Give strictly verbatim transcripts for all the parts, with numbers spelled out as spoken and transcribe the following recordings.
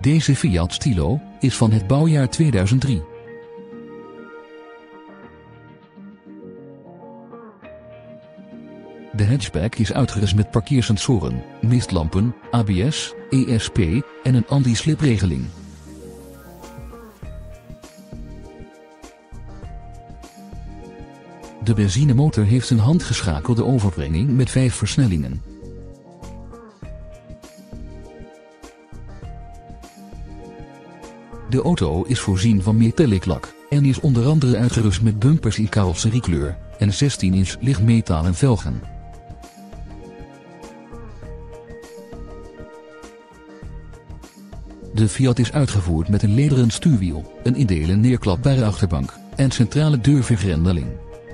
Deze Fiat Stilo is van het bouwjaar tweeduizend drie. De hatchback is uitgerust met parkeersensoren, mistlampen, A B S, E S P en een anti-slipregeling. De benzinemotor heeft een handgeschakelde overbrenging met vijf versnellingen. De auto is voorzien van metallic lak en is onder andere uitgerust met bumpers in carrosseriekleur en zestien inch lichtmetalen velgen. De Fiat is uitgevoerd met een lederen stuurwiel, een in delen neerklapbare achterbank en centrale deurvergrendeling.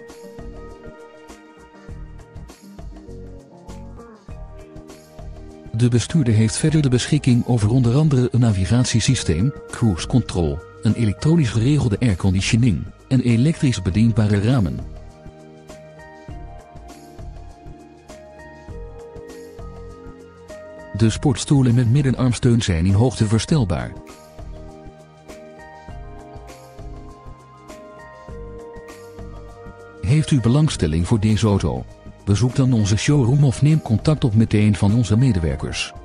De bestuurder heeft verder de beschikking over onder andere een navigatiesysteem, cruise control, een elektronisch geregelde airconditioning en elektrisch bedienbare ramen. De sportstoelen met middenarmsteun zijn in hoogte verstelbaar. Heeft u belangstelling voor deze auto? Bezoek dan onze showroom of neem contact op met een van onze medewerkers.